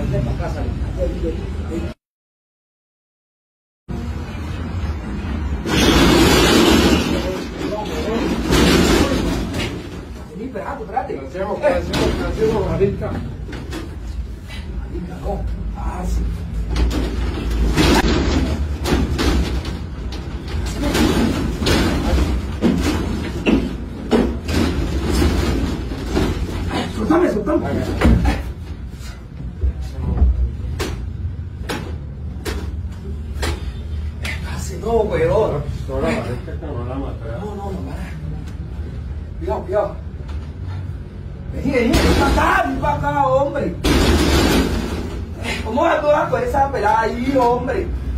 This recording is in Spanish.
Vente para acá, sale. Espérate. Hacemos, marica. Marica, no. Ah, sí. Soltame. Casi no, weón. Ahora parece que no la maté. No, para. Cuidado. Vení para acá, hombre. ¿Cómo vas tú con esa pelada ahí, hombre?